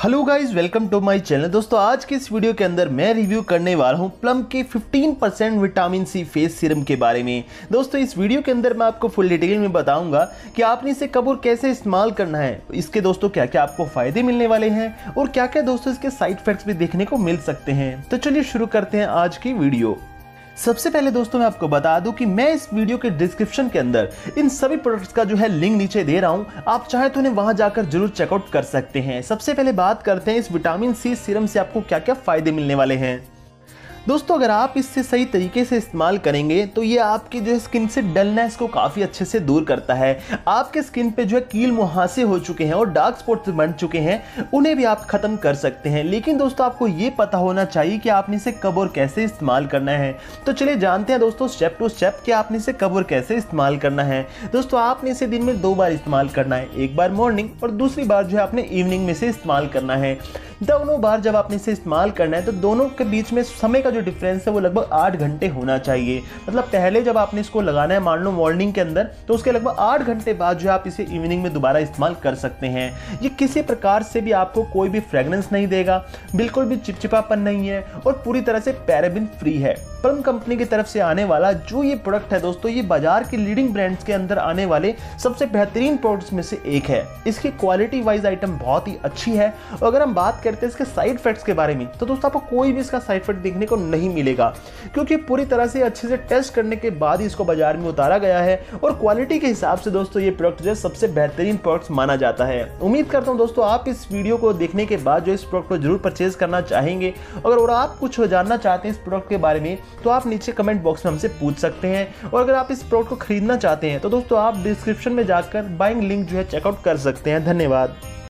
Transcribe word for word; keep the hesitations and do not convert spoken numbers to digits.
Hello guys, welcome to my channel. दोस्तों आज की इस वीडियो के अंदर मैं रिव्यू करने वाला हूं प्लम के पंद्रह percent vitamin C face serum के बारे में। दोस्तों इस वीडियो के अंदर मैं आपको फुल डिटेल में बताऊंगा कि आपने इसे कब और कैसे इस्तेमाल करना है, इसके दोस्तों क्या क्या आपको फायदे मिलने वाले हैं और क्या क्या दोस्तों इसके साइड इफेक्ट्स भी देखने को मिल सकते हैं। तो चलिए शुरू करते हैं आज की वीडियो। सबसे पहले दोस्तों मैं आपको बता दूं कि मैं इस वीडियो के डिस्क्रिप्शन के अंदर इन सभी प्रोडक्ट्स का जो है लिंक नीचे दे रहा हूं, आप चाहे तो उन्हें वहां जाकर जरूर चेकआउट कर सकते हैं। सबसे पहले बात करते हैं इस विटामिन सी सीरम से आपको क्या क्या फायदे मिलने वाले हैं। दोस्तों अगर आप इससे सही तरीके से इस्तेमाल करेंगे तो ये आपकी जो है स्किन से डलनेस को काफ़ी अच्छे से दूर करता है। आपके स्किन पे जो है कील मुहासे हो चुके हैं और डार्क स्पॉट्स बन चुके हैं, उन्हें भी आप खत्म कर सकते हैं। लेकिन दोस्तों आपको ये पता होना चाहिए कि आपने इसे कब और कैसे इस्तेमाल करना है। तो चलिए जानते हैं दोस्तों स्टेप टू स्टेप कि आपने इसे कब और कैसे इस्तेमाल करना है। दोस्तों आपने इसे दिन में दो बार इस्तेमाल करना है, एक बार मॉर्निंग और दूसरी बार जो है आपने इवनिंग में से इस्तेमाल करना है। दोनों बार जब आपने इसे इस्तेमाल करना है तो दोनों के बीच में समय का जो डिफरेंस है वो लगभग आठ घंटे होना चाहिए। मतलब पहले जब आपने इसको लगाना है मान लो मॉर्निंग के अंदर, तो उसके लगभग आठ घंटे बाद जो है आप इसे इवनिंग में दोबारा इस्तेमाल कर सकते हैं। ये किसी प्रकार से भी आपको कोई भी फ्रेग्रेंस नहीं देगा, बिल्कुल भी चिपचिपापन नहीं है और पूरी तरह से पैराबिन फ्री है। प्लम कंपनी की तरफ से आने वाला जो ये प्रोडक्ट है दोस्तों, ये बाजार के लीडिंग ब्रांड्स के अंदर आने वाले सबसे बेहतरीन प्रोडक्ट्स में से एक है। इसकी क्वालिटी वाइज आइटम बहुत ही अच्छी है। और अगर हम बात करते हैं इसके साइड इफेक्ट्स के बारे में, तो दोस्तों आपको कोई भी इसका साइड इफेक्ट देखने को नहीं मिलेगा, क्योंकि पूरी तरह से अच्छे से टेस्ट करने के बाद ही इसको बाजार में उतारा गया है। और क्वालिटी के हिसाब से दोस्तों ये प्रोडक्ट जो है सबसे बेहतरीन प्रोडक्ट्स माना जाता है। उम्मीद करता हूं दोस्तों आप इस वीडियो को देखने के बाद जो इस प्रोडक्ट को जरूर परचेज करना चाहेंगे। अगर और आप कुछ जानना चाहते हैं इस प्रोडक्ट के बारे में तो आप नीचे कमेंट बॉक्स में हमसे पूछ सकते हैं। और अगर आप इस प्रोडक्ट को खरीदना चाहते हैं तो दोस्तों आप डिस्क्रिप्शन में जाकर बाइंग लिंक जो है चेकआउट कर सकते हैं। धन्यवाद।